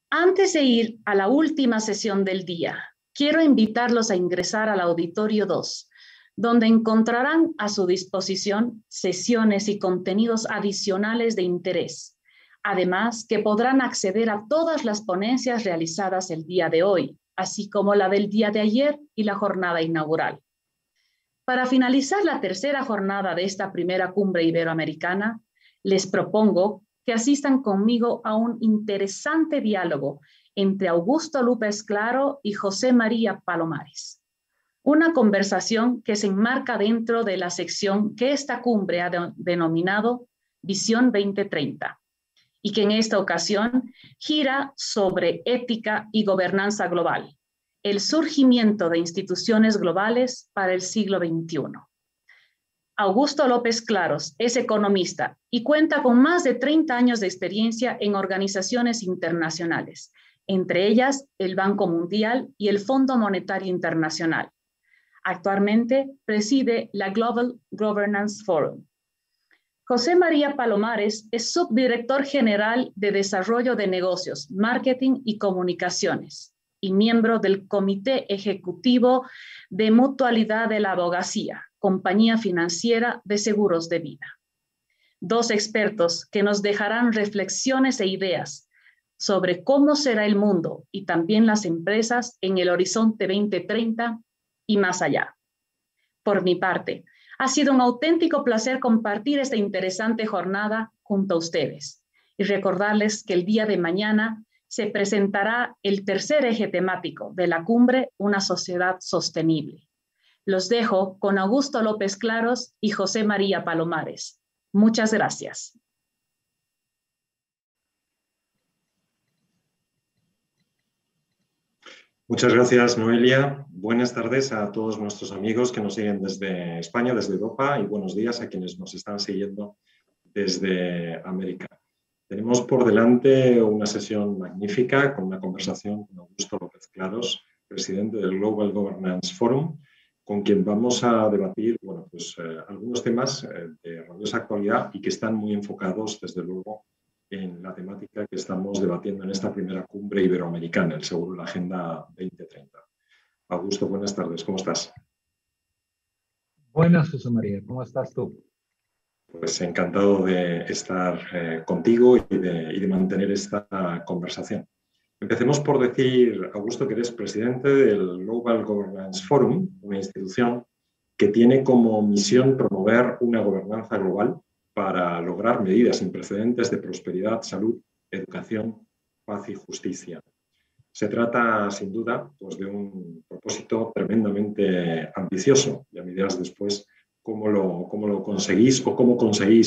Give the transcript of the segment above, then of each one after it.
Antes de ir a la última sesión del día, quiero invitarlos a ingresar al Auditorio 2, donde encontrarán a su disposición sesiones y contenidos adicionales de interés. Además, que podrán acceder a todas las ponencias realizadas el día de hoy, así como la del día de ayer y la jornada inaugural. Para finalizar la tercera jornada de esta primera cumbre iberoamericana, les propongo que asistan conmigo a un interesante diálogo entre Augusto López Claro y José María Palomares. Una conversación que se enmarca dentro de la sección que esta cumbre ha denominado Visión 2030 y que en esta ocasión gira sobre ética y gobernanza global, el surgimiento de instituciones globales para el siglo XXI. Augusto López Claros es economista y cuenta con más de 30 años de experiencia en organizaciones internacionales, entre ellas el Banco Mundial y el Fondo Monetario Internacional. Actualmente preside la Global Governance Forum. José María Palomares es subdirector general de Desarrollo de Negocios, Marketing y Comunicaciones y miembro del Comité Ejecutivo de Mutualidad de la Abogacía, compañía financiera de seguros de vida. Dos expertos que nos dejarán reflexiones e ideas sobre cómo será el mundo y también las empresas en el horizonte 2030 y más allá. Por mi parte, ha sido un auténtico placer compartir esta interesante jornada junto a ustedes y recordarles que el día de mañana se presentará el tercer eje temático de la cumbre, Una sociedad sostenible. Los dejo con Augusto López Claros y José María Palomares. Muchas gracias. Muchas gracias, Noelia. Buenas tardes a todos nuestros amigos que nos siguen desde España, desde Europa, y buenos días a quienes nos están siguiendo desde América. Tenemos por delante una sesión magnífica con una conversación con Augusto López Claros, presidente del Global Governance Forum, con quien vamos a debatir algunos temas de rabiosa actualidad y que están muy enfocados, desde luego, en la temática que estamos debatiendo en esta primera cumbre iberoamericana, el seguro de la Agenda 2030. Augusto, buenas tardes, ¿cómo estás? Buenas, José María, ¿cómo estás tú? Pues encantado de estar contigo y de mantener esta conversación. Empecemos por decir, Augusto, que eres presidente del Global Governance Forum, una institución que tiene como misión promover una gobernanza global para lograr medidas sin precedentes de prosperidad, salud, educación, paz y justicia. Se trata, sin duda, de un propósito tremendamente ambicioso. Ya me dirás después cómo lo conseguís o cómo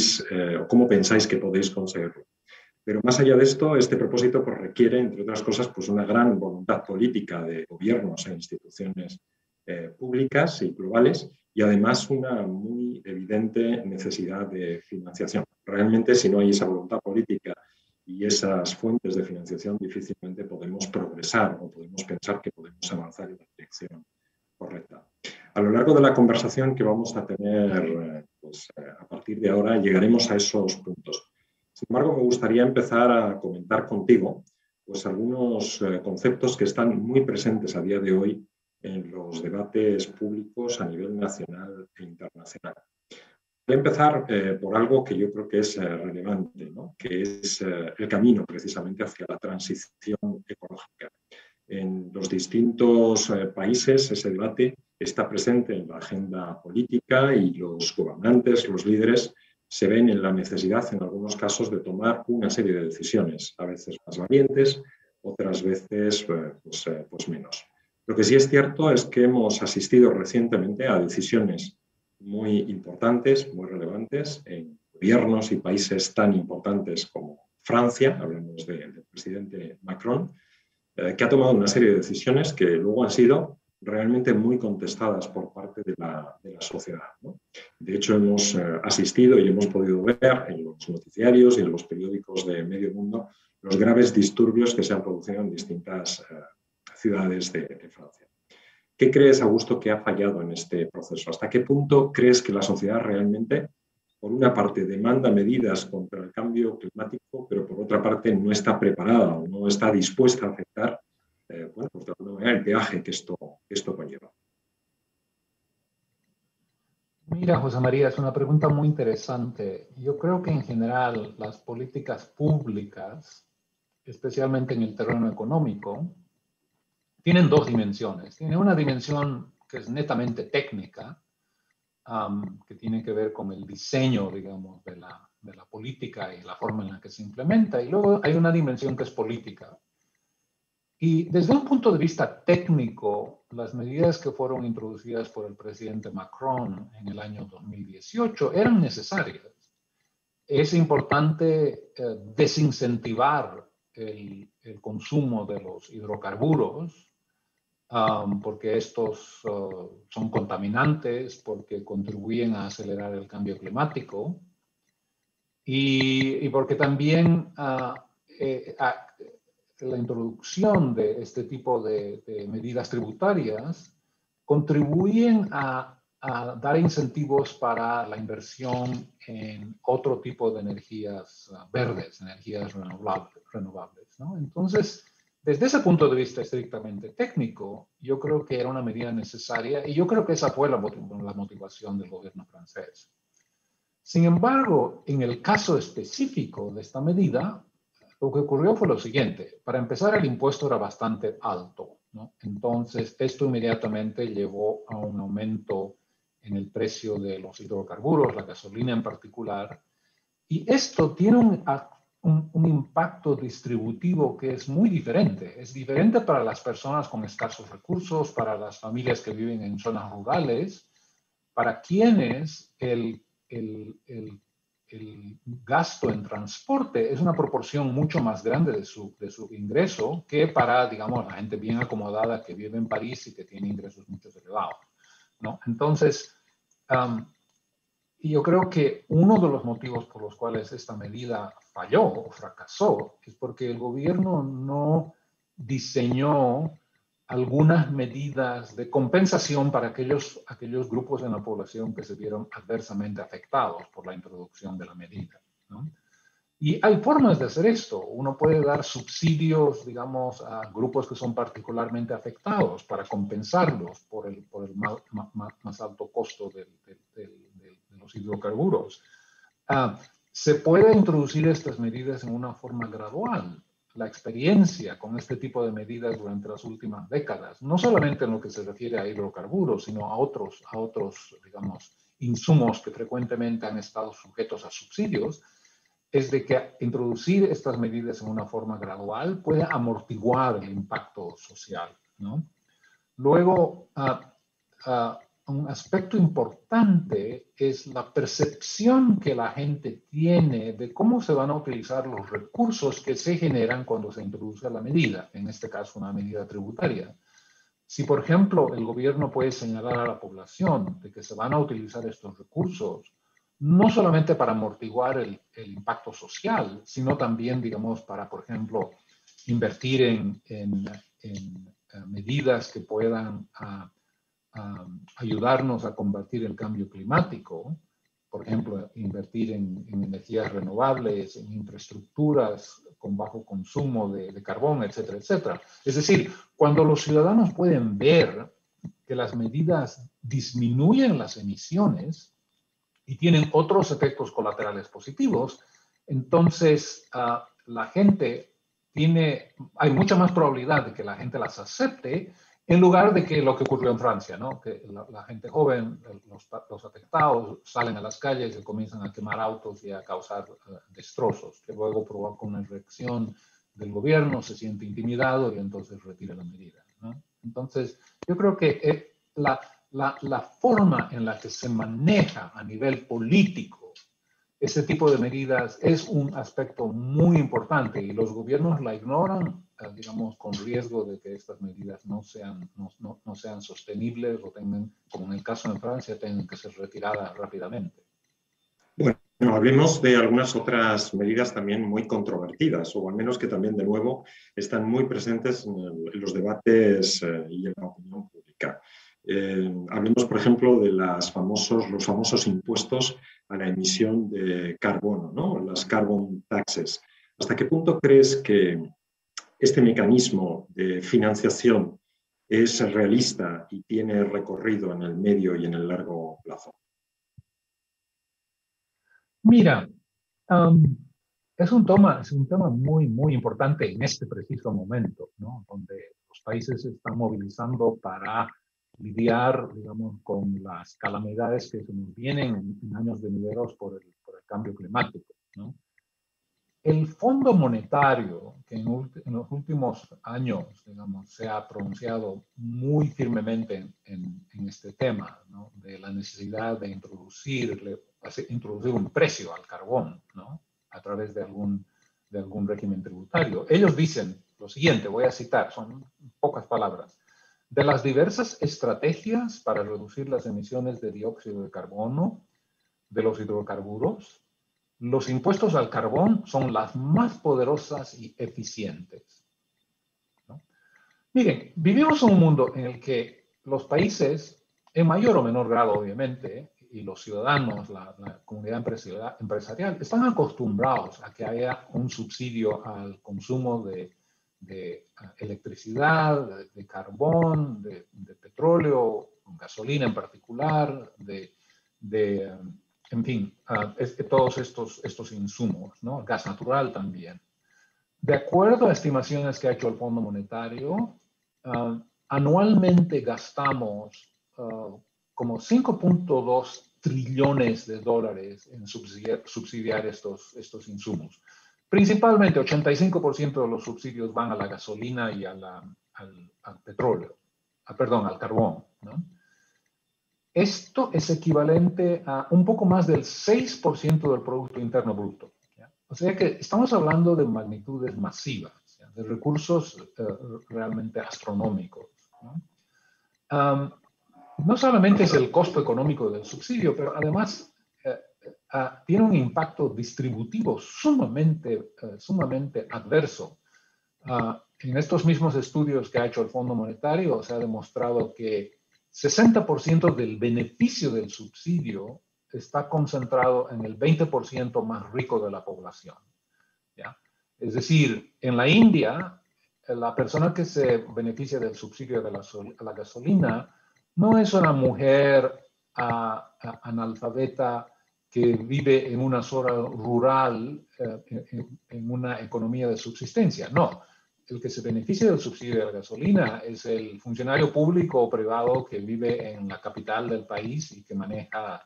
pensáis que podéis conseguirlo. Pero más allá de esto, este propósito requiere, entre otras cosas, una gran voluntad política de gobiernos e instituciones públicas y globales, y además una muy evidente necesidad de financiación. Realmente, si no hay esa voluntad política y esas fuentes de financiación, difícilmente podemos progresar o podemos pensar que podemos avanzar en la dirección correcta. A lo largo de la conversación que vamos a tener a partir de ahora, llegaremos a esos puntos. Sin embargo, me gustaría empezar a comentar contigo algunos conceptos que están muy presentes a día de hoy en los debates públicos a nivel nacional e internacional. Voy a empezar por algo que yo creo que es relevante, ¿no? Que es el camino precisamente hacia la transición ecológica. En los distintos países ese debate está presente en la agenda política y los gobernantes, los líderes, se ven en la necesidad, en algunos casos, de tomar una serie de decisiones, a veces más valientes, otras veces menos. Lo que sí es cierto es que hemos asistido recientemente a decisiones muy importantes, muy relevantes, en gobiernos y países tan importantes como Francia, hablamos del presidente Macron, que ha tomado una serie de decisiones que luego han sido realmente muy contestadas por parte de la sociedad, ¿no? De hecho, hemos asistido y hemos podido ver en los noticiarios y en los periódicos de medio mundo los graves disturbios que se han producido en distintas ciudades de Francia. ¿Qué crees, Augusto, que ha fallado en este proceso? ¿Hasta qué punto crees que la sociedad realmente por una parte, demanda medidas contra el cambio climático, pero por otra parte no está preparada o no está dispuesta a aceptar bueno, pues de alguna manera el peaje que esto conlleva. Mira, José María, es una pregunta muy interesante. Yo creo que en general las políticas públicas, especialmente en el terreno económico, tienen dos dimensiones. Tiene una dimensión que es netamente técnica, que tiene que ver con el diseño, digamos, de la política y la forma en la que se implementa. Y luego hay una dimensión que es política. Y desde un punto de vista técnico, las medidas que fueron introducidas por el presidente Macron en el año 2018 eran necesarias. Es importante desincentivar el consumo de los hidrocarburos, porque estos son contaminantes, porque contribuyen a acelerar el cambio climático y porque también la introducción de este tipo de medidas tributarias contribuyen a dar incentivos para la inversión en otro tipo de energías verdes, energías renovables, ¿no? Entonces, desde ese punto de vista estrictamente técnico, yo creo que era una medida necesaria y yo creo que esa fue la motivación del gobierno francés. Sin embargo, en el caso específico de esta medida, lo que ocurrió fue lo siguiente. Para empezar, el impuesto era bastante alto, ¿no? Entonces, esto inmediatamente llevó a un aumento en el precio de los hidrocarburos, la gasolina en particular, y esto tiene un impacto distributivo que es muy diferente. Es diferente para las personas con escasos recursos, para las familias que viven en zonas rurales, para quienes el gasto en transporte es una proporción mucho más grande de su ingreso que para, digamos, la gente bien acomodada que vive en París y que tiene ingresos mucho elevados, ¿no? Entonces, yo creo que uno de los motivos por los cuales esta medida falló o fracasó es porque el gobierno no diseñó algunas medidas de compensación para aquellos grupos en la población que se vieron adversamente afectados por la introducción de la medida, ¿no? Y hay formas de hacer esto. Uno puede dar subsidios, digamos, a grupos que son particularmente afectados para compensarlos por el más alto costo de los hidrocarburos. Se puede introducir estas medidas en una forma gradual. La experiencia con este tipo de medidas durante las últimas décadas, no solamente en lo que se refiere a hidrocarburos, sino a otros, digamos, insumos que frecuentemente han estado sujetos a subsidios, es de que introducir estas medidas en una forma gradual puede amortiguar el impacto social, ¿no? Luego, un aspecto importante es la percepción que la gente tiene de cómo se van a utilizar los recursos que se generan cuando se introduce la medida, en este caso una medida tributaria. Si, por ejemplo, el gobierno puede señalar a la población de que se van a utilizar estos recursos, no solamente para amortiguar el impacto social, sino también, digamos, para, por ejemplo, invertir en medidas que puedan ayudarnos a combatir el cambio climático, por ejemplo, invertir en energías renovables, en infraestructuras con bajo consumo de carbón, etcétera, etcétera. Es decir, cuando los ciudadanos pueden ver que las medidas disminuyen las emisiones y tienen otros efectos colaterales positivos, entonces la gente hay mucha más probabilidad de que la gente las acepte en lugar de que lo que ocurrió en Francia, ¿no? Que la gente joven, los afectados, salen a las calles y comienzan a quemar autos y a causar destrozos, que luego provoca una reacción del gobierno, se siente intimidado y entonces retira la medida, ¿no? Entonces, yo creo que la forma en la que se maneja a nivel político ese tipo de medidas es un aspecto muy importante y los gobiernos la ignoran, digamos, con riesgo de que estas medidas no sean sostenibles o tengan, como en el caso de Francia, tengan que ser retiradas rápidamente. Bueno, hablemos de algunas otras medidas también muy controvertidas, o al menos que también, de nuevo, están muy presentes en los debates y en la opinión pública. Hablemos, por ejemplo, de los famosos impuestos a la emisión de carbono, ¿no? Las carbon taxes. ¿Hasta qué punto crees que este mecanismo de financiación es realista y tiene recorrido en el medio y en el largo plazo? Mira, es un tema muy, muy importante en este preciso momento, ¿no? Donde los países se están movilizando para lidiar, digamos, con las calamidades que se nos vienen en años venideros por el cambio climático, ¿no? El Fondo Monetario, que en los últimos años, digamos, se ha pronunciado muy firmemente en este tema, ¿no? De la necesidad de introducir un precio al carbón, ¿no? A través de algún régimen tributario. Ellos dicen lo siguiente, voy a citar, son pocas palabras. De las diversas estrategias para reducir las emisiones de dióxido de carbono de los hidrocarburos, los impuestos al carbón son las más poderosas y eficientes, ¿no? Miren, vivimos en un mundo en el que los países, en mayor o menor grado obviamente, y los ciudadanos, la comunidad empresarial, están acostumbrados a que haya un subsidio al consumo de electricidad, de carbón, de petróleo, gasolina en particular, en fin, todos estos insumos, ¿no? Gas natural también. De acuerdo a estimaciones que ha hecho el Fondo Monetario, anualmente gastamos como 5.2 trillones de dólares en subsidiar estos insumos. Principalmente 85% de los subsidios van a la gasolina y al petróleo, al carbón, ¿no? Esto es equivalente a un poco más del 6% del Producto Interno Bruto, ¿ya? O sea que estamos hablando de magnitudes masivas, ¿ya? De recursos realmente astronómicos, ¿no? No solamente es el costo económico del subsidio, pero además tiene un impacto distributivo sumamente adverso. En estos mismos estudios que ha hecho el Fondo Monetario se ha demostrado que 60% del beneficio del subsidio está concentrado en el 20% más rico de la población, ¿ya? Es decir, en la India, la persona que se beneficia del subsidio de la gasolina no es una mujer analfabeta que vive en una zona rural en una economía de subsistencia. No, el que se beneficia del subsidio de la gasolina es el funcionario público o privado que vive en la capital del país y que maneja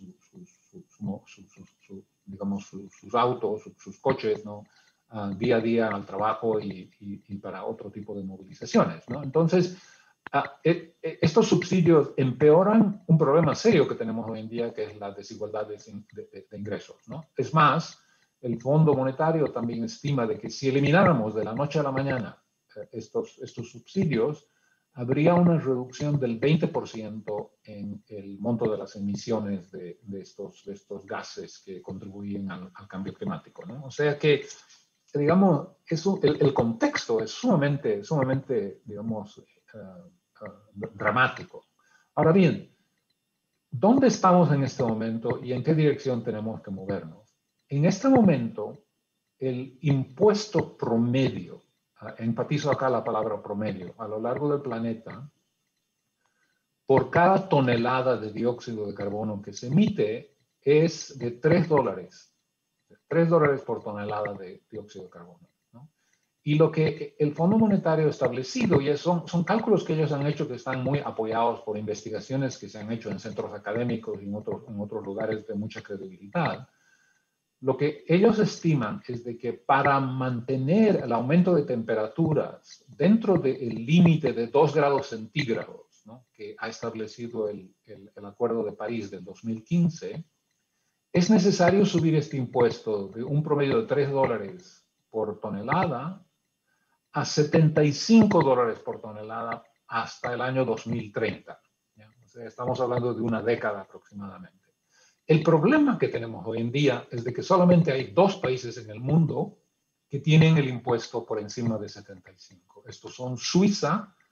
sus autos, sus coches, ¿no? Día a día al trabajo y para otro tipo de movilizaciones, ¿no? Entonces, estos subsidios empeoran un problema serio que tenemos hoy en día, que es la desigualdad de ingresos, ¿no? Es más, el Fondo Monetario también estima de que si elimináramos de la noche a la mañana estos subsidios, habría una reducción del 20% en el monto de las emisiones de estos gases que contribuyen al cambio climático, ¿no? O sea que, digamos, el contexto es sumamente, digamos, dramático. Ahora bien, ¿dónde estamos en este momento y en qué dirección tenemos que movernos? En este momento, el impuesto promedio, enfatizo acá la palabra promedio, a lo largo del planeta, por cada tonelada de dióxido de carbono que se emite, es de $3. $3 por tonelada de dióxido de carbono, ¿no? Y lo que el Fondo Monetario ha establecido, y son cálculos que ellos han hecho que están muy apoyados por investigaciones que se han hecho en centros académicos y en otros lugares de mucha credibilidad, lo que ellos estiman es de que para mantener el aumento de temperaturas dentro del límite de 2 grados centígrados, ¿no? Que ha establecido el Acuerdo de París del 2015, es necesario subir este impuesto de un promedio de $3 por tonelada a $75 por tonelada hasta el año 2030. ¿Ya? O sea, estamos hablando de una década aproximadamente. El problema que tenemos hoy en día es de que solamente hay 2 países en el mundo que tienen el impuesto por encima de 75. Estos son Suiza,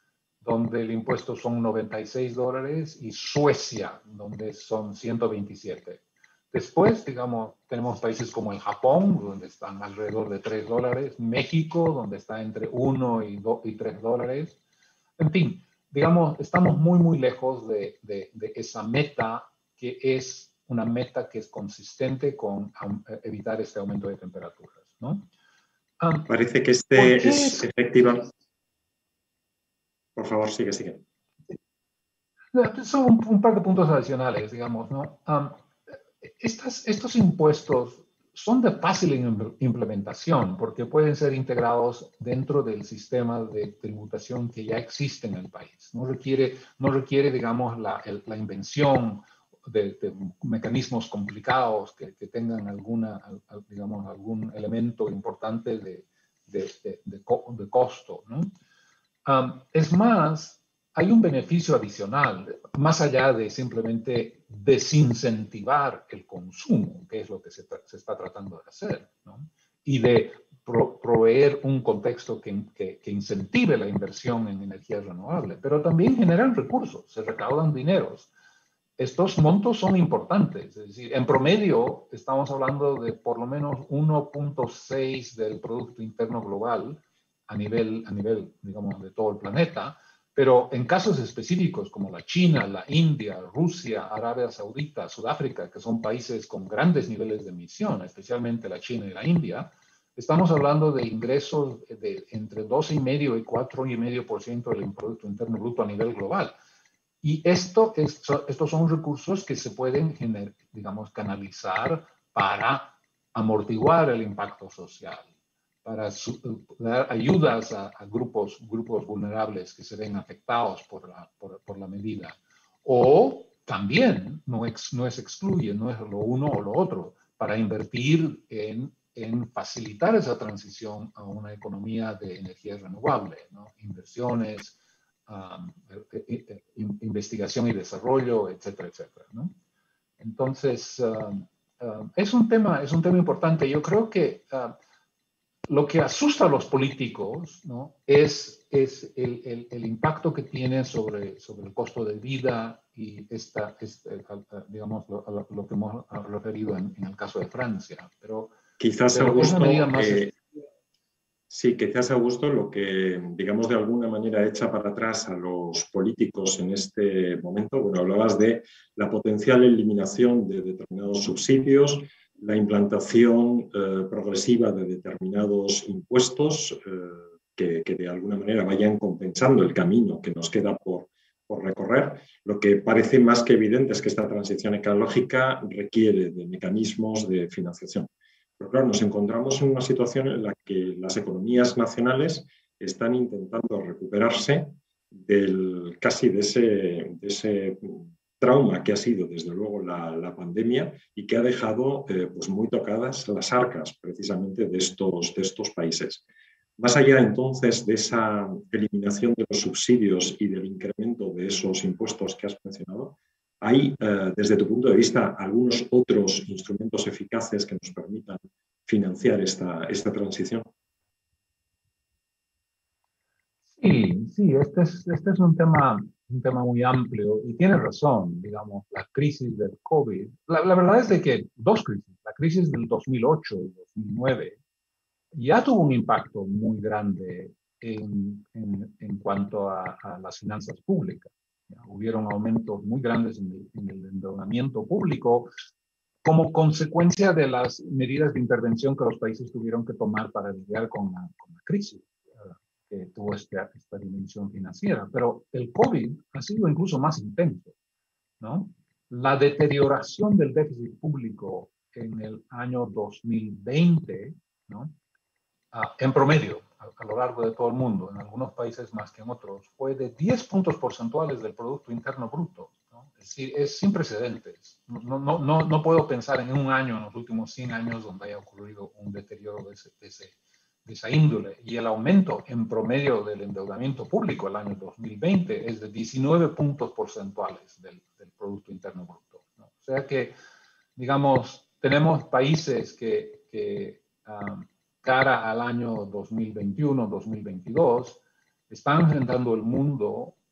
donde el impuesto son $96, y Suecia, donde son 127. Después, digamos, tenemos países como el Japón, donde están alrededor de $3, México, donde está entre 1 y $3. En fin, digamos, estamos muy, muy lejos de esa meta, que es una meta que es consistente con evitar este aumento de temperaturas, ¿no? Parece que este es efectiva. Por favor, sigue. Son un par de puntos adicionales, digamos, ¿no? Estos impuestos son de fácil implementación porque pueden ser integrados dentro del sistema de tributación que ya existe en el país. No requiere digamos, la invención de mecanismos complicados que tengan digamos, algún elemento importante de costo, ¿no? Es más, hay un beneficio adicional, más allá de simplemente desincentivar el consumo, que es lo que se está tratando de hacer, ¿no? Y de proveer un contexto que incentive la inversión en energías renovables, pero también generan recursos, se recaudan dineros. Estos montos son importantes, es decir, en promedio estamos hablando de por lo menos 1.6 del Producto Interno Global a nivel, digamos, de todo el planeta, pero en casos específicos como la China, la India, Rusia, Arabia Saudita, Sudáfrica, que son países con grandes niveles de emisión, especialmente la China y la India, estamos hablando de ingresos de entre 12,5 y 4,5% del Producto Interno Bruto a nivel global. Y estos son recursos que se pueden, digamos, canalizar para amortiguar el impacto social, para dar ayudas a grupos vulnerables que se ven afectados por la medida. O también, no es excluye, no es lo uno o lo otro, para invertir en facilitar esa transición a una economía de energía renovable, ¿no? Inversiones, investigación y desarrollo, etcétera, etcétera, ¿no? Entonces, es un tema importante. Yo creo que lo que asusta a los políticos, ¿no? es el impacto que tiene sobre el costo de vida y digamos, lo que hemos referido en el caso de Francia. Pero quizás, Augusto, sí, quizás, Augusto, lo que, digamos, de alguna manera echa para atrás a los políticos en este momento, bueno, hablabas de la potencial eliminación de determinados subsidios, la implantación progresiva de determinados impuestos que de alguna manera vayan compensando el camino que nos queda por recorrer. Lo que parece más que evidente es que esta transición ecológica requiere de mecanismos de financiación. Pero claro, nos encontramos en una situación en la que las economías nacionales están intentando recuperarse casi de ese trauma que ha sido, desde luego, la pandemia y que ha dejado pues muy tocadas las arcas precisamente de estos países. Más allá entonces de esa eliminación de los subsidios y del incremento de esos impuestos que has mencionado, ¿hay, desde tu punto de vista, algunos otros instrumentos eficaces que nos permitan financiar esta transición? Sí, este es un tema muy amplio y tienes razón, digamos, la crisis del COVID. La verdad es de que dos crisis, la crisis del 2008 y 2009, ya tuvo un impacto muy grande en cuanto a las finanzas públicas. Hubieron aumentos muy grandes en el endeudamiento público como consecuencia de las medidas de intervención que los países tuvieron que tomar para lidiar con la crisis que tuvo esta dimensión financiera. Pero el COVID ha sido incluso más intenso, ¿no? La deterioración del déficit público en el año 2020, ¿no? En promedio, a lo largo de todo el mundo, en algunos países más que en otros, fue de 10 puntos porcentuales del Producto Interno Bruto, ¿no? Es decir, es sin precedentes. No puedo pensar en un año, en los últimos 100 años, donde haya ocurrido un deterioro de esa índole. Y el aumento en promedio del endeudamiento público el año 2020 es de 19 puntos porcentuales del Producto Interno Bruto, ¿no? O sea que, digamos, tenemos países que cara al año 2021, 2022, están enfrentando el mundo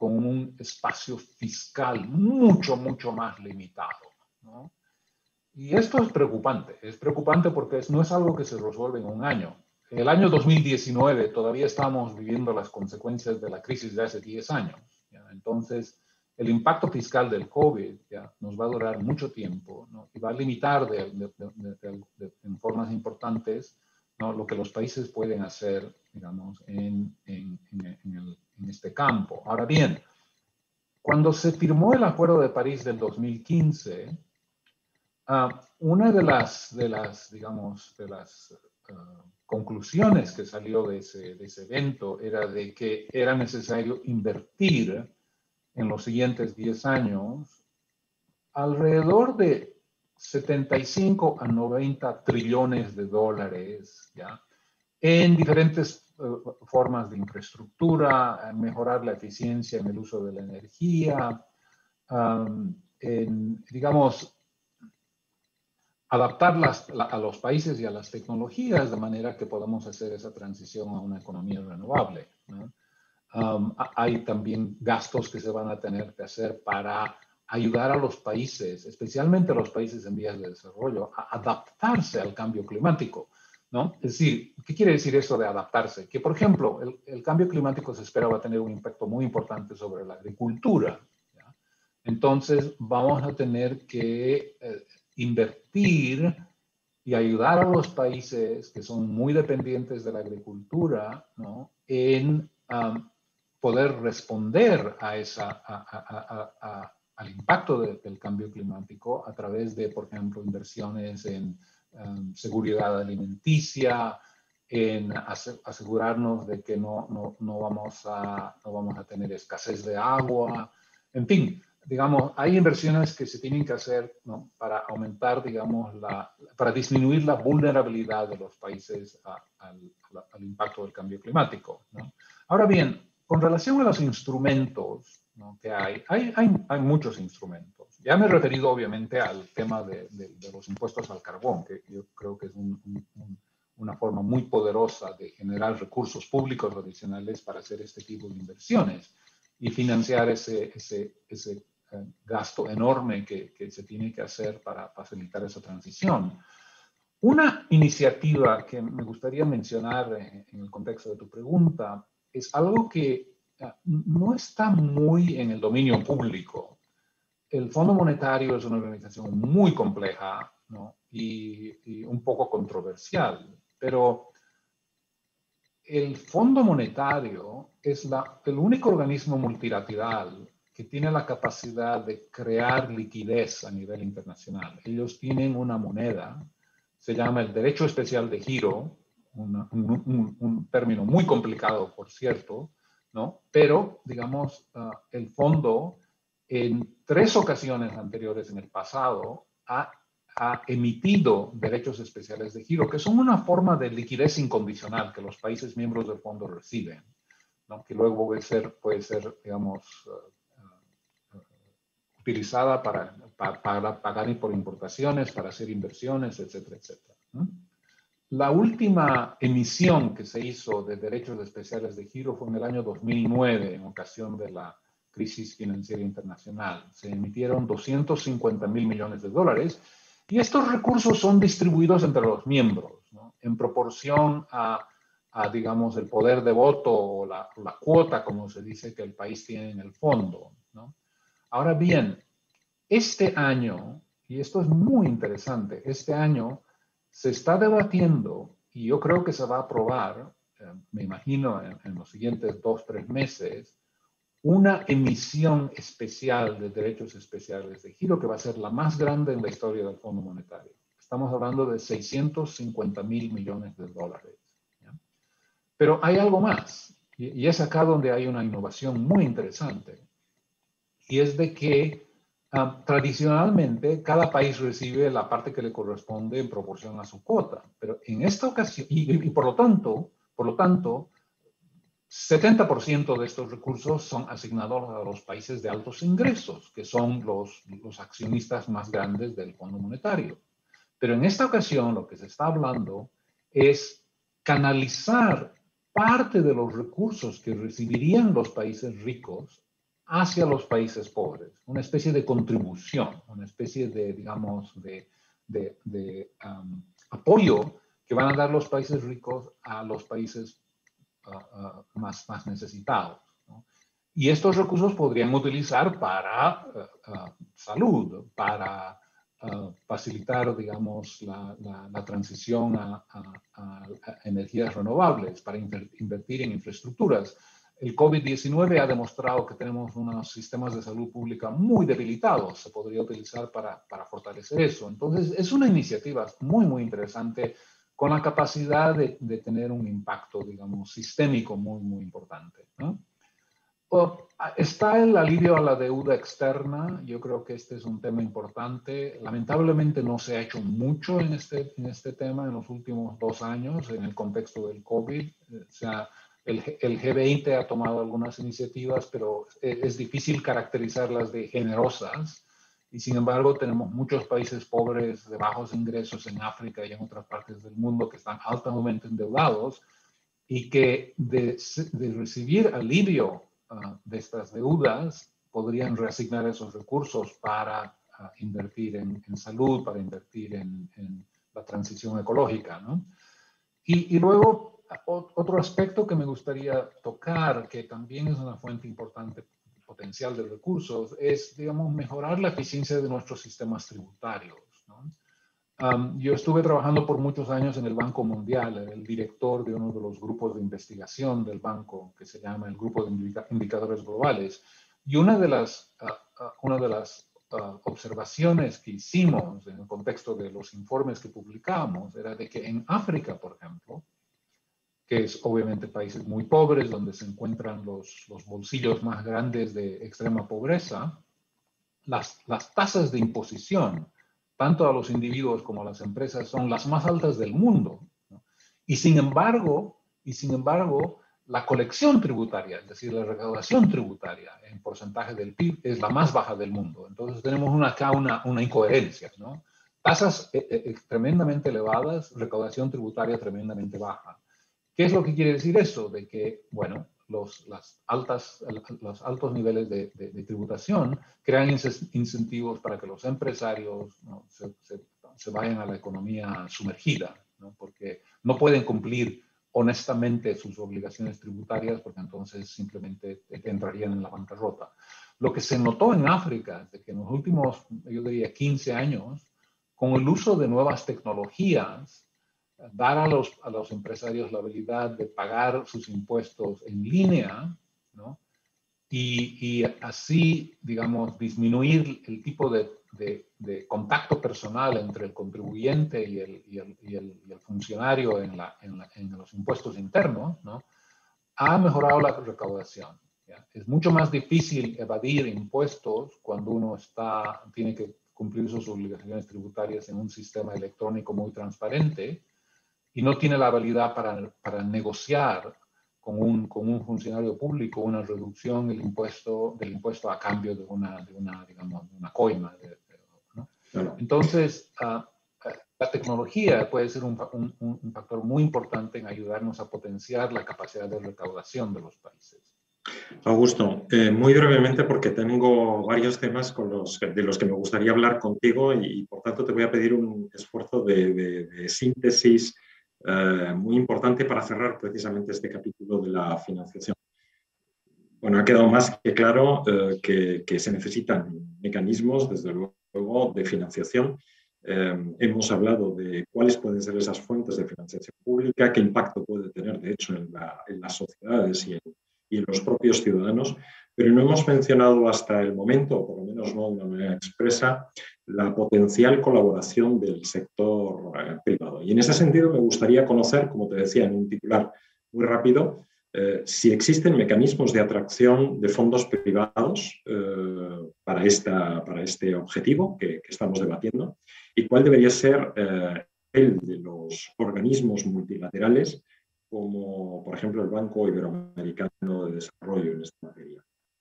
con un espacio fiscal mucho, mucho más limitado, ¿no? Y esto es preocupante porque no es algo que se resuelve en un año. En el año 2019 todavía estamos viviendo las consecuencias de la crisis de hace 10 años, ¿ya? Entonces, el impacto fiscal del COVID ya nos va a durar mucho tiempo, ¿no? Y va a limitar en formas importantes, ¿no?, lo que los países pueden hacer, digamos, en este campo. Ahora bien, cuando se firmó el Acuerdo de París del 2015, una de las conclusiones que salió de ese evento era de que era necesario invertir en los siguientes 10 años alrededor de 75 a 90 trillones de dólares, ¿ya?, en diferentes formas de infraestructura, mejorar la eficiencia en el uso de la energía, digamos, adaptar a los países y a las tecnologías de manera que podamos hacer esa transición a una economía renovable, ¿no? Hay también gastos que se van a tener que hacer para ayudar a los países, especialmente a los países en vías de desarrollo, a adaptarse al cambio climático, ¿no? Es decir, ¿qué quiere decir eso de adaptarse? Que, por ejemplo, el cambio climático se espera va a tener un impacto muy importante sobre la agricultura, ¿ya? Entonces, vamos a tener que invertir y ayudar a los países que son muy dependientes de la agricultura, ¿no?, en poder responder al impacto del cambio climático a través de, por ejemplo, inversiones en seguridad alimenticia, en asegurarnos de que no vamos a tener escasez de agua, en fin. Digamos, hay inversiones que se tienen que hacer, ¿no?, para aumentar, digamos, para disminuir la vulnerabilidad de los países al impacto del cambio climático, ¿no? Ahora bien, con relación a los instrumentos, ¿no?, que hay muchos instrumentos. Ya me he referido, obviamente, al tema de los impuestos al carbón, que yo creo que es una forma muy poderosa de generar recursos públicos adicionales para hacer este tipo de inversiones y financiar ese gasto enorme que se tiene que hacer para facilitar esa transición. Una iniciativa que me gustaría mencionar en el contexto de tu pregunta es algo que no está muy en el dominio público. El Fondo Monetario es una organización muy compleja, ¿no?, y un poco controversial, pero el Fondo Monetario es el único organismo multilateral que tiene la capacidad de crear liquidez a nivel internacional. Ellos tienen una moneda, se llama el derecho especial de giro, un término muy complicado, por cierto, ¿no? Pero, digamos, el fondo en 3 ocasiones anteriores en el pasado ha emitido derechos especiales de giro, que son una forma de liquidez incondicional que los países miembros del fondo reciben, ¿no?, que luego puede ser, digamos, utilizada para pagar por importaciones, para hacer inversiones, etcétera, etcétera, ¿no? La última emisión que se hizo de derechos especiales de giro fue en el año 2009, en ocasión de la crisis financiera internacional. Se emitieron 250.000 millones de dólares y estos recursos son distribuidos entre los miembros, ¿no?, en proporción a, digamos, el poder de voto o la cuota, como se dice, que el país tiene en el fondo, ¿no? Ahora bien, este año, y esto es muy interesante, este año se está debatiendo, y yo creo que se va a aprobar, me imagino en los siguientes 2-3 meses, una emisión especial de derechos especiales de giro que va a ser la más grande en la historia del Fondo Monetario. Estamos hablando de 650.000 millones de dólares, ¿ya? Pero hay algo más, y es acá donde hay una innovación muy interesante, y es de que tradicionalmente cada país recibe la parte que le corresponde en proporción a su cuota, pero en esta ocasión, y por lo tanto, 70% de estos recursos son asignados a los países de altos ingresos, que son los accionistas más grandes del Fondo Monetario. Pero en esta ocasión lo que se está hablando es canalizar parte de los recursos que recibirían los países ricos hacia los países pobres, una especie de contribución, una especie de, digamos, de apoyo que van a dar los países ricos a los países más necesitados, ¿no? Y estos recursos podrían utilizar para salud, para facilitar, digamos, la transición a energías renovables, para invertir en infraestructuras. El COVID-19 ha demostrado que tenemos unos sistemas de salud pública muy debilitados. Se podría utilizar para fortalecer eso. Entonces, es una iniciativa muy, muy interesante con la capacidad de tener un impacto, digamos, sistémico muy, muy importante, ¿no? Está el alivio a la deuda externa. Yo creo que este es un tema importante. Lamentablemente no se ha hecho mucho en este tema en los últimos 2 años en el contexto del COVID. O sea, el G20 ha tomado algunas iniciativas, pero es difícil caracterizarlas de generosas. Y sin embargo, tenemos muchos países pobres de bajos ingresos en África y en otras partes del mundo que están altamente endeudados y que de recibir alivio de estas deudas podrían reasignar esos recursos para invertir en salud, para invertir en la transición ecológica, ¿no? Y luego, otro aspecto que me gustaría tocar, que también es una fuente importante potencial de recursos, es, digamos, mejorar la eficiencia de nuestros sistemas tributarios, ¿no? Yo estuve trabajando por muchos años en el Banco Mundial, era el director de uno de los grupos de investigación del banco, que se llama el Grupo de Indicadores Globales. Y una de las observaciones que hicimos en el contexto de los informes que publicamos era de que en África, por ejemplo, que es obviamente países muy pobres, donde se encuentran los bolsillos más grandes de extrema pobreza, las tasas de imposición, tanto a los individuos como a las empresas, son las más altas del mundo, ¿no? Y sin embargo, la colección tributaria, es decir, la recaudación tributaria en porcentaje del PIB es la más baja del mundo. Entonces tenemos acá una incoherencia, ¿no? Tasas tremendamente elevadas, recaudación tributaria tremendamente baja. ¿Qué es lo que quiere decir eso? De que, bueno, los altos niveles de tributación crean incentivos para que los empresarios, ¿no?, se vayan a la economía sumergida, ¿no? Porque no pueden cumplir honestamente sus obligaciones tributarias porque entonces simplemente entrarían en la bancarrota. Lo que se notó en África es de que en los últimos, yo diría, 15 años, con el uso de nuevas tecnologías, dar a los empresarios la habilidad de pagar sus impuestos en línea, ¿no? Y así, digamos, disminuir el tipo de contacto personal entre el contribuyente y el funcionario en los impuestos internos, ¿no? Ha mejorado la recaudación, ¿ya? Es mucho más difícil evadir impuestos cuando uno tiene que cumplir sus obligaciones tributarias en un sistema electrónico muy transparente y no tiene la habilidad para negociar con un funcionario público una reducción del impuesto a cambio de una coima, ¿no? Claro. Entonces, la tecnología puede ser un factor muy importante en ayudarnos a potenciar la capacidad de recaudación de los países. Augusto, muy brevemente, porque tengo varios temas de los que me gustaría hablar contigo y por tanto te voy a pedir un esfuerzo de síntesis muy importante para cerrar precisamente este capítulo de la financiación. Bueno, ha quedado más que claro que se necesitan mecanismos, desde luego, de financiación. Hemos hablado de cuáles pueden ser esas fuentes de financiación pública, qué impacto puede tener, de hecho, en las sociedades y en los propios ciudadanos, pero no hemos mencionado hasta el momento, o por lo menos no de una manera expresa, la potencial colaboración del sector privado. Y en ese sentido me gustaría conocer, como te decía en un titular muy rápido, si existen mecanismos de atracción de fondos privados para este objetivo que estamos debatiendo y cuál debería ser el de los organismos multilaterales como, por ejemplo, el Banco Iberoamericano de Desarrollo en esta materia.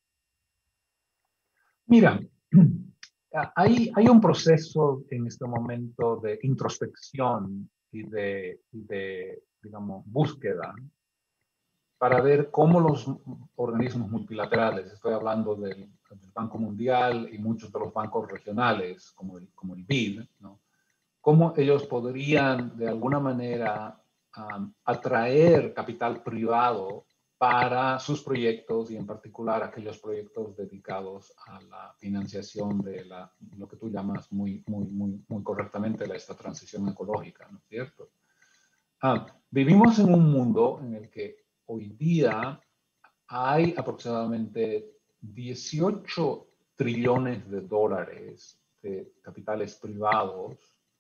Mira, hay un proceso en este momento de introspección y de digamos, búsqueda para ver cómo los organismos multilaterales, estoy hablando del Banco Mundial y muchos de los bancos regionales, como el BID, ¿no? Cómo ellos podrían de alguna manera atraer capital privado para sus proyectos y en particular aquellos proyectos dedicados a la financiación de lo que tú llamas muy correctamente esta transición ecológica, ¿no es cierto? Vivimos en un mundo en el que hoy día hay aproximadamente 18 trillones de dólares de capitales privados.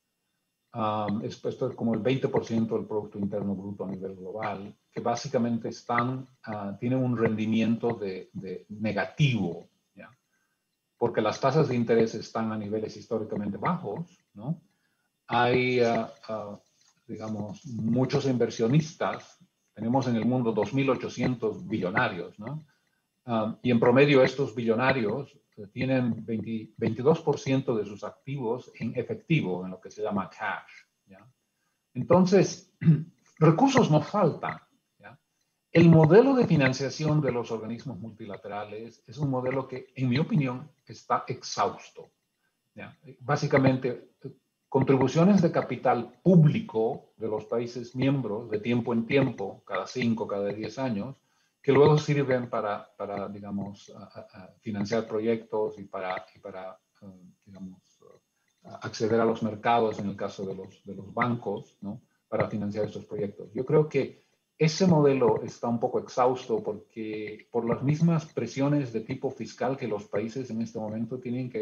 Esto es como el 20% del Producto Interno Bruto a nivel global, que básicamente tienen un rendimiento de negativo, ¿ya? Porque las tasas de interés están a niveles históricamente bajos, ¿no? Hay, digamos, muchos inversionistas. Tenemos en el mundo 2.800 billonarios, ¿no? Y en promedio estos billonarios tienen 22% de sus activos en efectivo, en lo que se llama cash, ¿ya? Entonces, recursos nos faltan, ¿ya? El modelo de financiación de los organismos multilaterales es un modelo que, en mi opinión, está exhausto, ¿ya? Básicamente, contribuciones de capital público de los países miembros de tiempo en tiempo, cada 5, cada 10 años, que luego sirven para digamos, financiar proyectos y para digamos, acceder a los mercados en el caso de los bancos, ¿no? Para financiar estos proyectos. Yo creo que ese modelo está un poco exhausto porque por las mismas presiones de tipo fiscal que los países en este momento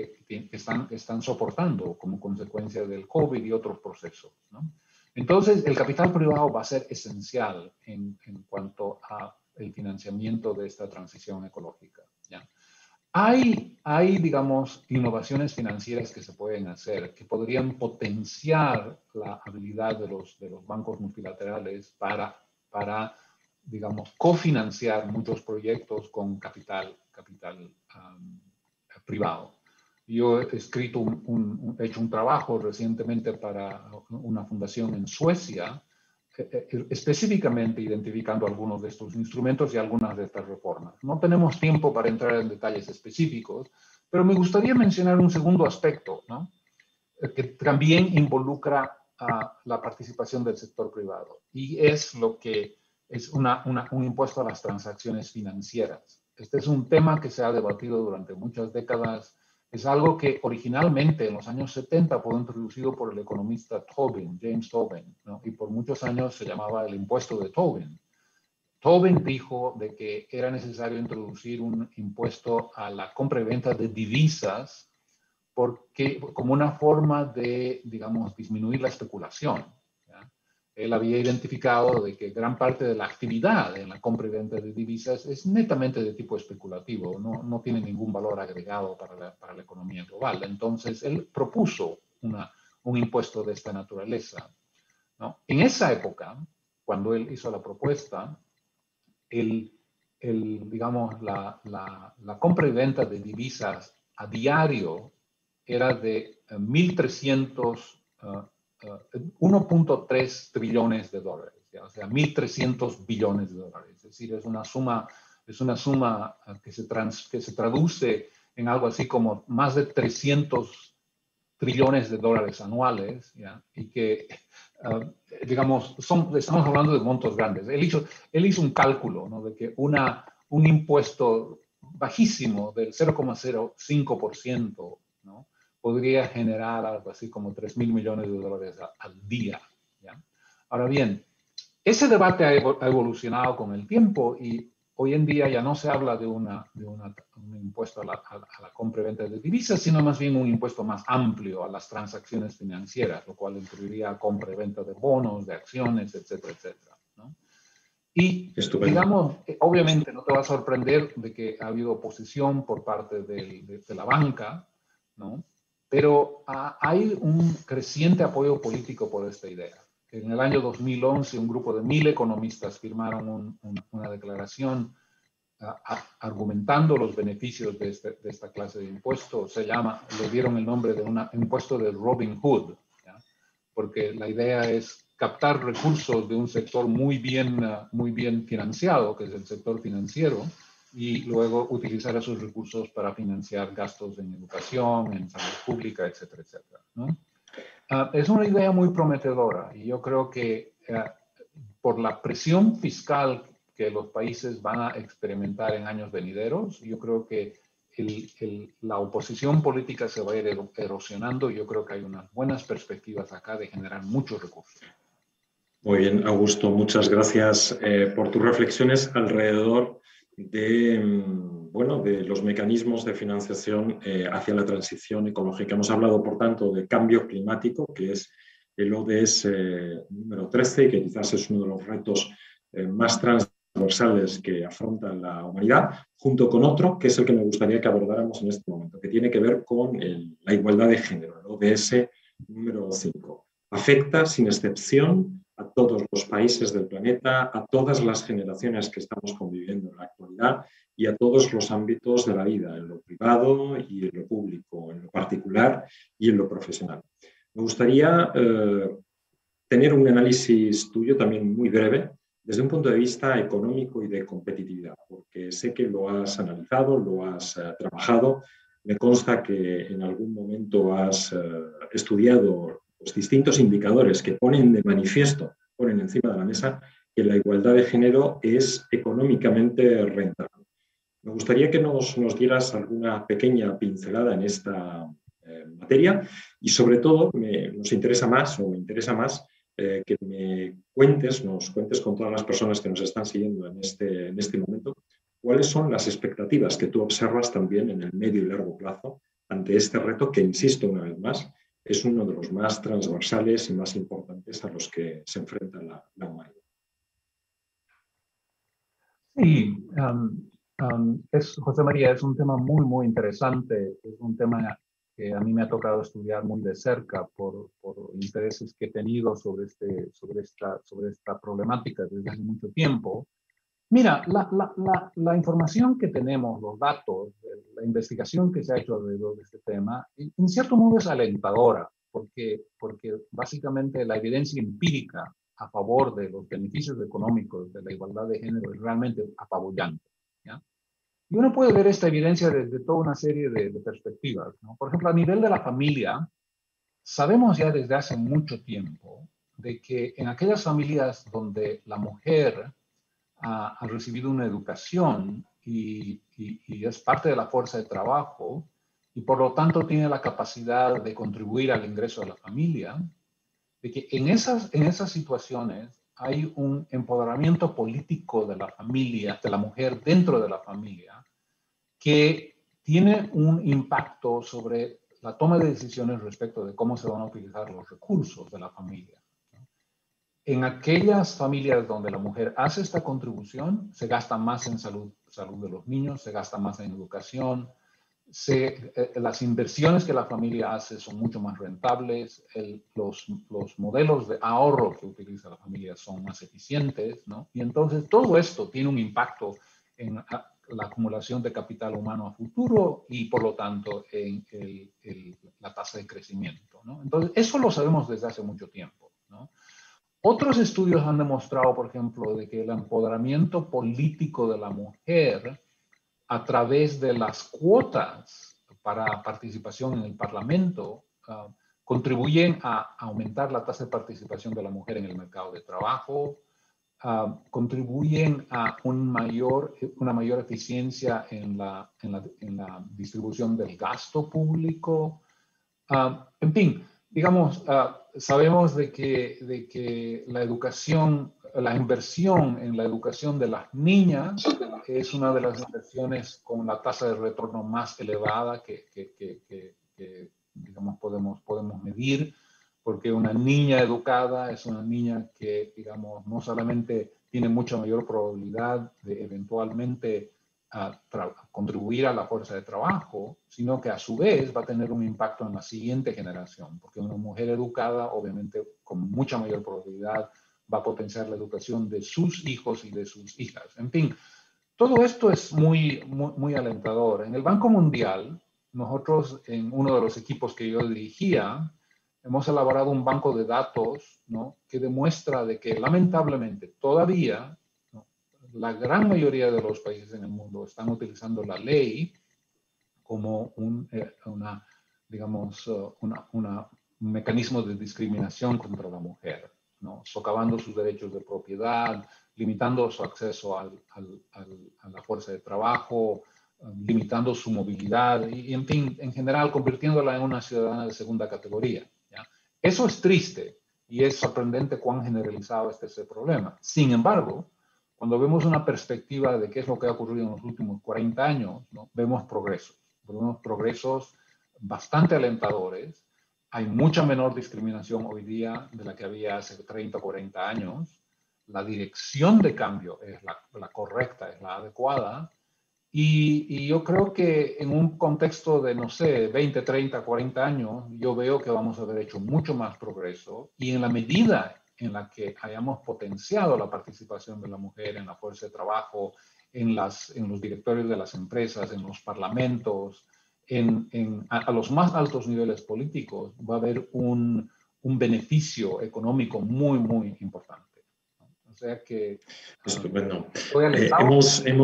están soportando como consecuencia del COVID y otros procesos, ¿no? Entonces, el capital privado va a ser esencial en cuanto a el financiamiento de esta transición ecológica, ¿ya? Hay, digamos, innovaciones financieras que se pueden hacer, que podrían potenciar la habilidad de los bancos multilaterales para digamos, cofinanciar muchos proyectos con capital privado. Yo he escrito he hecho un trabajo recientemente para una fundación en Suecia, específicamente identificando algunos de estos instrumentos y algunas de estas reformas. No tenemos tiempo para entrar en detalles específicos, pero me gustaría mencionar un segundo aspecto, ¿no? Que también involucra a la participación del sector privado, y es lo que es un impuesto a las transacciones financieras. Este es un tema que se ha debatido durante muchas décadas. Es algo que originalmente en los años 70 fue introducido por el economista Tobin, James Tobin, ¿no? Y por muchos años se llamaba el impuesto de Tobin. Tobin dijo de que era necesario introducir un impuesto a la compra y venta de divisas como una forma de, digamos, disminuir la especulación, ¿ya? Él había identificado de que gran parte de la actividad en la compra y venta de divisas es netamente de tipo especulativo, no tiene ningún valor agregado para la economía global. Entonces, él propuso un impuesto de esta naturaleza, ¿no? En esa época, cuando él hizo la propuesta, digamos, la compra y venta de divisas a diario era de 1.3 trillones de dólares, ¿ya? O sea, 1.300 billones de dólares. Es decir, es una suma que se traduce en algo así como más de 300 trillones de dólares anuales, ¿ya? Y que, digamos, estamos hablando de montos grandes. Él hizo un cálculo, ¿no? De que un impuesto bajísimo del 0,05%, ¿no? Podría generar algo así como 3.000 millones de dólares al día, ¿ya? Ahora bien, ese debate ha evolucionado con el tiempo y hoy en día ya no se habla de un impuesto a la compra y venta de divisas, sino más bien un impuesto más amplio a las transacciones financieras, lo cual incluiría compra y venta de bonos, de acciones, etcétera, etcétera, ¿no? Y, digamos, obviamente no te va a sorprender de que ha habido oposición por parte de la banca, ¿no? Pero hay un creciente apoyo político por esta idea. En el año 2011, un grupo de 1.000 economistas firmaron una declaración argumentando los beneficios de esta clase de impuesto. Le dieron el nombre de un impuesto de Robin Hood, ¿ya? porque la idea es captar recursos de un sector muy bien financiado, que es el sector financiero, y luego utilizar esos recursos para financiar gastos en educación, en salud pública, etcétera, etcétera, ¿no? Es una idea muy prometedora y yo creo que por la presión fiscal que los países van a experimentar en años venideros, yo creo que la oposición política se va a ir erosionando y yo creo que hay unas buenas perspectivas acá de generar muchos recursos. Muy bien, Augusto, muchas gracias por tus reflexiones alrededor de, bueno, de los mecanismos de financiación hacia la transición ecológica. Hemos hablado, por tanto, de cambio climático, que es el ODS número 13, que quizás es uno de los retos más transversales que afronta la humanidad, junto con otro, que es el que me gustaría que abordáramos en este momento, que tiene que ver con la igualdad de género, el ODS número 5. Afecta, sin excepción, a todos los países del planeta, a todas las generaciones que estamos conviviendo en la actualidad y a todos los ámbitos de la vida, en lo privado y en lo público, en lo particular y en lo profesional. Me gustaría tener un análisis tuyo también muy breve desde un punto de vista económico y de competitividad, porque sé que lo has analizado, lo has trabajado. Me consta que en algún momento has estudiado los distintos indicadores que ponen de manifiesto, ponen encima de la mesa que la igualdad de género es económicamente rentable. Me gustaría que nos dieras alguna pequeña pincelada en esta materia y sobre todo nos interesa más o me interesa más que nos cuentes con todas las personas que nos están siguiendo en este momento cuáles son las expectativas que tú observas también en el medio y largo plazo ante este reto que, insisto una vez más, es uno de los más transversales y más importantes a los que se enfrenta la humanidad. Sí, José María, es un tema muy, muy interesante. Es un tema que a mí me ha tocado estudiar muy de cerca por intereses que he tenido sobre esta problemática desde hace mucho tiempo. Mira, la información que tenemos, los datos, la investigación que se ha hecho alrededor de este tema, en cierto modo es alentadora, porque básicamente la evidencia empírica a favor de los beneficios económicos de la igualdad de género es realmente apabullante, ¿ya? Y uno puede ver esta evidencia desde toda una serie de perspectivas, ¿no? Por ejemplo, a nivel de la familia, sabemos ya desde hace mucho tiempo de que en aquellas familias donde la mujer ha recibido una educación y es parte de la fuerza de trabajo y por lo tanto tiene la capacidad de contribuir al ingreso de la familia, de que en esas situaciones hay un empoderamiento político de la familia, de la mujer dentro de la familia, que tiene un impacto sobre la toma de decisiones respecto de cómo se van a utilizar los recursos de la familia. En aquellas familias donde la mujer hace esta contribución, se gasta más en salud de los niños, se gasta más en educación, las inversiones que la familia hace son mucho más rentables, los modelos de ahorro que utiliza la familia son más eficientes, ¿no? Y entonces todo esto tiene un impacto en la acumulación de capital humano a futuro y por lo tanto en la tasa de crecimiento, ¿no? Entonces eso lo sabemos desde hace mucho tiempo, ¿no? Otros estudios han demostrado, por ejemplo, de que el empoderamiento político de la mujer a través de las cuotas para participación en el Parlamento contribuyen a aumentar la tasa de participación de la mujer en el mercado de trabajo, contribuyen a una mayor eficiencia en la distribución del gasto público. En fin, digamos, sabemos de que la educación, la inversión en la educación de las niñas es una de las inversiones con la tasa de retorno más elevada que digamos, podemos medir, porque una niña educada es una niña que, digamos, no solamente tiene mucha mayor probabilidad de eventualmente contribuir a la fuerza de trabajo, sino que a su vez va a tener un impacto en la siguiente generación, porque una mujer educada, obviamente, con mucha mayor probabilidad, va a potenciar la educación de sus hijos y de sus hijas. En fin, todo esto es muy, muy, muy alentador. En el Banco Mundial, nosotros, en uno de los equipos que yo dirigía, hemos elaborado un banco de datos, ¿no?, que demuestra de que lamentablemente todavía, ¿no?, la gran mayoría de los países en el mundo están utilizando la ley como un mecanismo de discriminación contra la mujer, ¿no?, socavando sus derechos de propiedad, limitando su acceso a la fuerza de trabajo, limitando su movilidad y, en fin, en general, convirtiéndola en una ciudadana de segunda categoría, ¿ya? Eso es triste y es sorprendente cuán generalizado es ese problema. Sin embargo, cuando vemos una perspectiva de qué es lo que ha ocurrido en los últimos 40 años, ¿no?, vemos progresos bastante alentadores. Hay mucha menor discriminación hoy día de la que había hace 30 o 40 años. La dirección de cambio es la correcta, es la adecuada. Y yo creo que en un contexto de, no sé, 20, 30, 40 años, yo veo que vamos a haber hecho mucho más progreso, y en la medida en la que hayamos potenciado la participación de la mujer en la fuerza de trabajo, en los directorios de las empresas, en los parlamentos, a los más altos niveles políticos, va a haber un beneficio económico muy, muy importante. O sea que... Estupendo. Estoy alentado.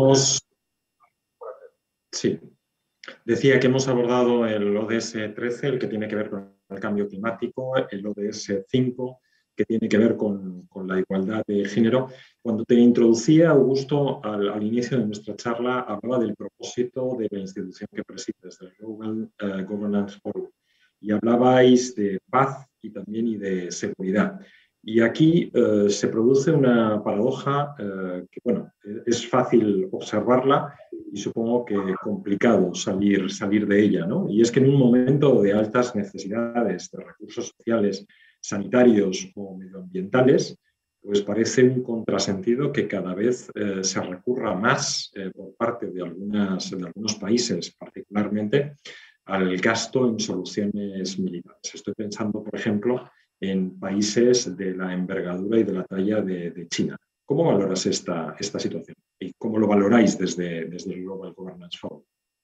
Sí, decía que hemos abordado el ODS 13, el que tiene que ver con el cambio climático, el ODS 5, que tiene que ver con la igualdad de género. Cuando te introducía, Augusto, al inicio de nuestra charla, hablaba del propósito de la institución que presides, del Global Governance Forum, y hablabais de paz y también de seguridad. Y aquí se produce una paradoja que, bueno, es fácil observarla y supongo que complicado salir de ella, ¿no? Y es que en un momento de altas necesidades de recursos sociales, sanitarios o medioambientales, pues parece un contrasentido que cada vez se recurra más por parte de algunos países, particularmente, al gasto en soluciones militares. Estoy pensando, por ejemplo, en países de la envergadura y de la talla de China. ¿Cómo valoras esta situación? ¿Y cómo lo valoráis desde el Global Governance Forum?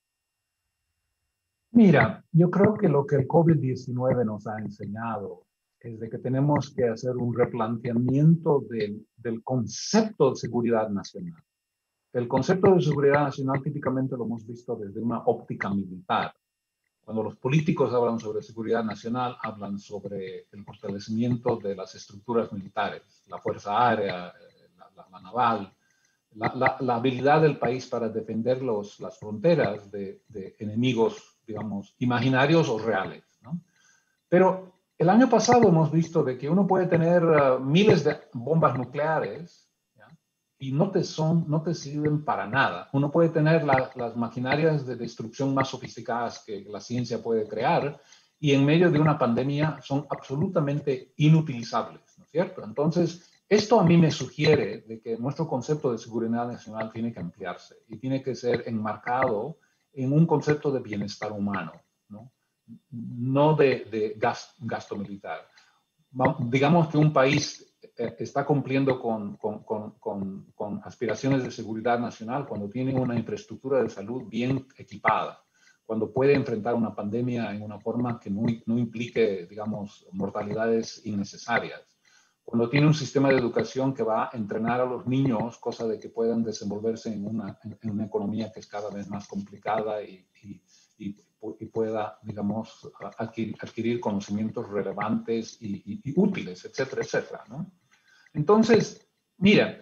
Mira, yo creo que lo que el COVID-19 nos ha enseñado es de que tenemos que hacer un replanteamiento del concepto de seguridad nacional. El concepto de seguridad nacional típicamente lo hemos visto desde una óptica militar. Cuando los políticos hablan sobre seguridad nacional, hablan sobre el fortalecimiento de las estructuras militares, la fuerza aérea, la naval, la habilidad del país para defender las fronteras de enemigos, digamos, imaginarios o reales, ¿no? Pero el año pasado hemos visto de que uno puede tener miles de bombas nucleares, ¿ya?, y no te sirven para nada. Uno puede tener las maquinarias de destrucción más sofisticadas que la ciencia puede crear, y en medio de una pandemia son absolutamente inutilizables, ¿no es cierto? Entonces, esto a mí me sugiere de que nuestro concepto de seguridad nacional tiene que ampliarse y tiene que ser enmarcado en un concepto de bienestar humano, ¿no? No de gasto militar. Digamos que un país está cumpliendo con aspiraciones de seguridad nacional cuando tiene una infraestructura de salud bien equipada, cuando puede enfrentar una pandemia en una forma que no implique, digamos, mortalidades innecesarias, cuando tiene un sistema de educación que va a entrenar a los niños, cosa de que puedan desenvolverse en una economía que es cada vez más complicada y pueda, digamos, adquirir conocimientos relevantes y útiles, etcétera, etcétera, ¿no? Entonces, mira,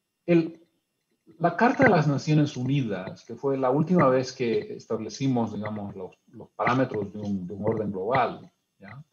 la Carta de las Naciones Unidas, que fue la última vez que establecimos, digamos, los parámetros de un orden global, ¿ya?,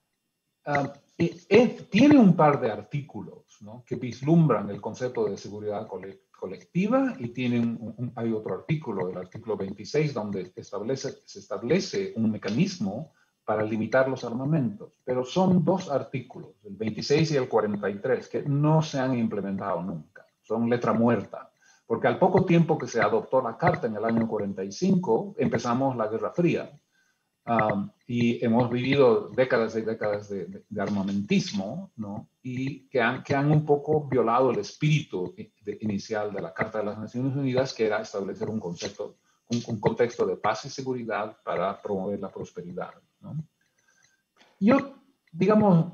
tiene un par de artículos, ¿no?, que vislumbran el concepto de seguridad colectiva, y hay otro artículo, el artículo 26, donde se establece un mecanismo para limitar los armamentos. Pero son dos artículos, el 26 y el 43, que no se han implementado nunca. Son letra muerta. Porque al poco tiempo que se adoptó la Carta en el año 45, empezamos la Guerra Fría. Y hemos vivido décadas y décadas de armamentismo, ¿no?, y que han un poco violado el espíritu inicial de la Carta de las Naciones Unidas, que era establecer un contexto de paz y seguridad para promover la prosperidad, ¿no? Yo digamos,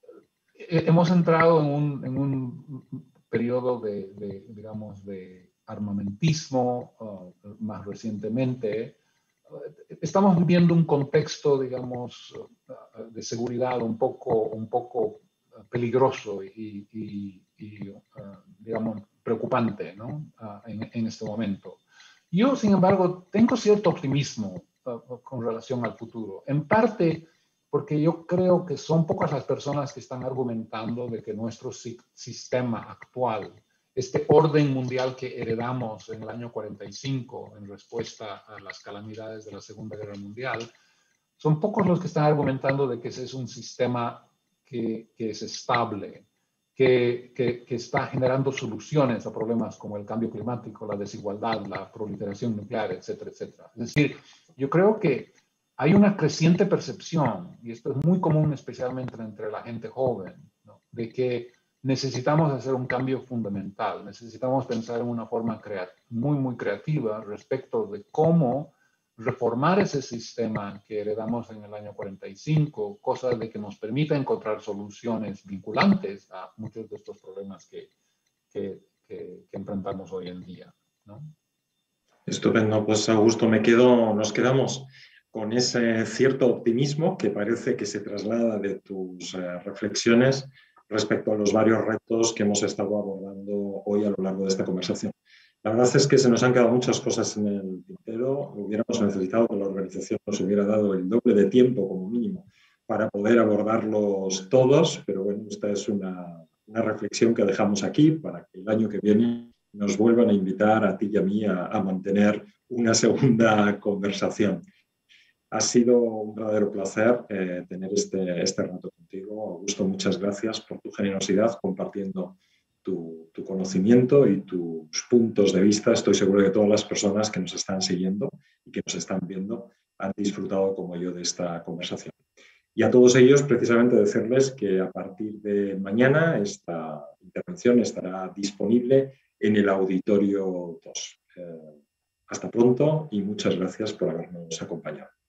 hemos entrado en un periodo digamos, de armamentismo, más recientemente. Estamos viviendo un contexto, digamos, de seguridad un poco peligroso y digamos, preocupante, ¿no? En este momento. Yo, sin embargo, tengo cierto optimismo con relación al futuro. En parte porque yo creo que son pocas las personas que están argumentando de que nuestro sistema actual, este orden mundial que heredamos en el año 45 en respuesta a las calamidades de la Segunda Guerra Mundial, son pocos los que están argumentando de que ese es un sistema que es estable, que está generando soluciones a problemas como el cambio climático, la desigualdad, la proliferación nuclear, etcétera, etcétera. Es decir, yo creo que hay una creciente percepción, y esto es muy común especialmente entre la gente joven, ¿no?, de que necesitamos hacer un cambio fundamental, necesitamos pensar en una forma muy creativa respecto de cómo reformar ese sistema que heredamos en el año 45, cosa de que nos permita encontrar soluciones vinculantes a muchos de estos problemas que enfrentamos hoy en día, ¿no? Estupendo, pues Augusto, nos quedamos con ese cierto optimismo que parece que se traslada de tus reflexiones respecto a los varios retos que hemos estado abordando hoy a lo largo de esta conversación. La verdad es que se nos han quedado muchas cosas en el tintero. Hubiéramos necesitado que la organización nos hubiera dado el doble de tiempo como mínimo para poder abordarlos todos, pero bueno, esta es una reflexión que dejamos aquí para que el año que viene nos vuelvan a invitar a ti y a mí a mantener una segunda conversación. Ha sido un verdadero placer tener este rato contigo. Augusto, muchas gracias por tu generosidad compartiendo tu conocimiento y tus puntos de vista. Estoy seguro de que todas las personas que nos están siguiendo y que nos están viendo han disfrutado como yo de esta conversación. Y a todos ellos, precisamente, decirles que a partir de mañana esta intervención estará disponible en el Auditorio 2. Hasta pronto y muchas gracias por habernos acompañado.